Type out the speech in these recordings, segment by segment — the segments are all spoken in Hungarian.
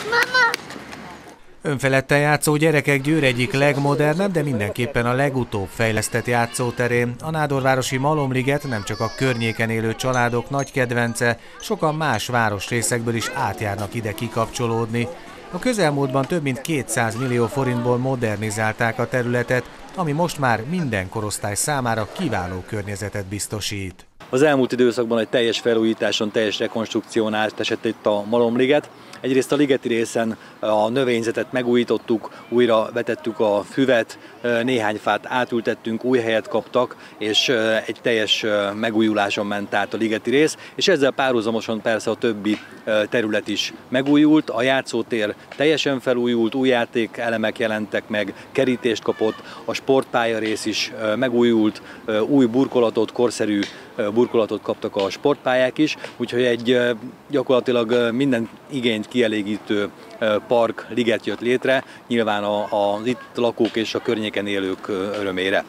Önfeledten játszó gyerekek Győr egyik legmodernebb, de mindenképpen a legutóbb fejlesztett játszóterén. A nádorvárosi Malomliget nem csak a környéken élő családok nagy kedvence, sokan más városrészekből is átjárnak ide kikapcsolódni. A közelmúltban több mint 200 millió forintból modernizálták a területet, ami most már minden korosztály számára kiváló környezetet biztosít. Az elmúlt időszakban egy teljes felújításon, teljes rekonstrukción átesett itt a Malomliget. Egyrészt a ligeti részen a növényzetet megújítottuk, újra vetettük a füvet, néhány fát átültettünk, új helyet kaptak, és egy teljes megújuláson ment át a ligeti rész, és ezzel párhuzamosan persze a többi terület is megújult, a játszótér teljesen felújult, új játékelemek jelentek meg, kerítést kapott, a sportpálya rész is megújult, új burkolatot, korszerű burkolatot kaptak a sportpályák is, úgyhogy egy gyakorlatilag minden igényt kielégítő park, liget jött létre, nyilván az itt lakók és a környéken élők örömére.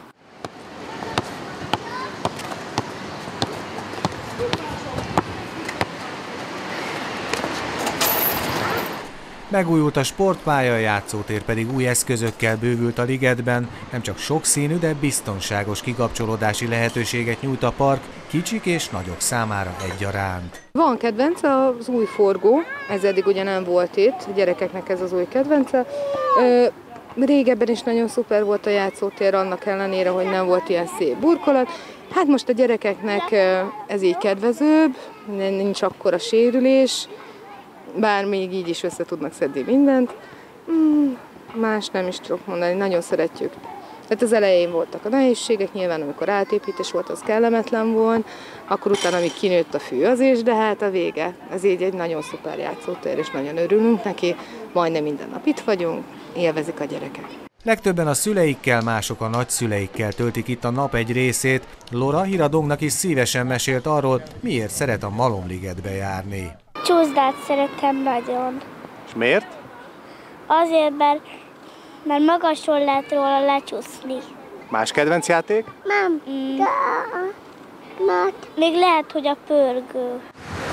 Megújult a sportpálya, a játszótér pedig új eszközökkel bővült a ligetben, nem csak sokszínű, de biztonságos kikapcsolódási lehetőséget nyújt a park kicsik és nagyok számára egyaránt. Van kedvenc az új forgó, ez eddig ugye nem volt itt, a gyerekeknek ez az új kedvence. Régebben is nagyon szuper volt a játszótér, annak ellenére, hogy nem volt ilyen szép burkolat. Hát most a gyerekeknek ez így kedvezőbb, nincs akkora sérülés, bár még így is össze tudnak szedni mindent. Más nem is tudok mondani, nagyon szeretjük. Tehát az elején voltak a nehézségek, nyilván amikor átépítés volt, az kellemetlen volt, akkor utána, amíg kinőtt a fű, az is, de hát a vége. Ez így egy nagyon szuper játszótér, és nagyon örülünk neki, majdnem minden nap itt vagyunk, élvezik a gyerekek. Legtöbben a szüleikkel, mások a nagyszüleikkel töltik itt a nap egy részét. Lora Híradónknak is szívesen mesélt arról, miért szeret a Malomligetbe járni. Csúszdát szeretem nagyon. És miért? Azért, mert magasról lehet róla lecsúszni. Más kedvenc játék? Nem. Még lehet, hogy a pörgő.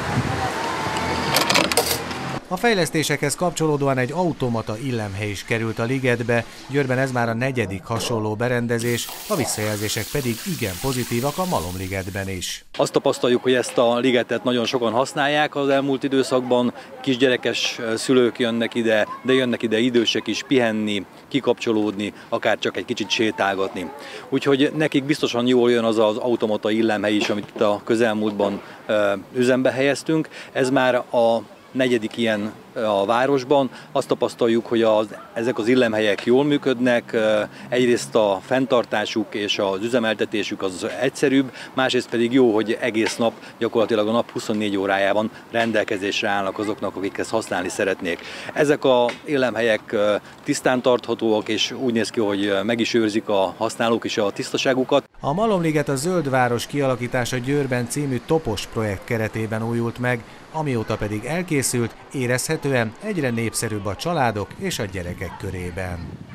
A fejlesztésekhez kapcsolódóan egy automata illemhely is került a ligetbe, Győrben ez már a 4. hasonló berendezés, a visszajelzések pedig igen pozitívak a Malomligetben is. Azt tapasztaljuk, hogy ezt a ligetet nagyon sokan használják az elmúlt időszakban, kisgyerekes szülők jönnek ide, de jönnek ide idősek is pihenni, kikapcsolódni, akár csak egy kicsit sétálgatni. Úgyhogy nekik biztosan jól jön az az automata illemhely is, amit itt a közelmúltban üzembe helyeztünk. Ez már a 4. ilyen a városban. Azt tapasztaljuk, hogy ezek az illemhelyek jól működnek, egyrészt a fenntartásuk és az üzemeltetésük az egyszerűbb, másrészt pedig jó, hogy egész nap, gyakorlatilag a nap 24 órájában rendelkezésre állnak azoknak, akik ezt használni szeretnék. Ezek az illemhelyek tisztán tarthatóak, és úgy néz ki, hogy meg is őrzik a használók is a tisztaságukat. A Malomliget a Zöld Város kialakítása Győrben című topos projekt keretében újult meg, amióta pedig elkészült, érezhetően egyre népszerűbb a családok és a gyerekek körében.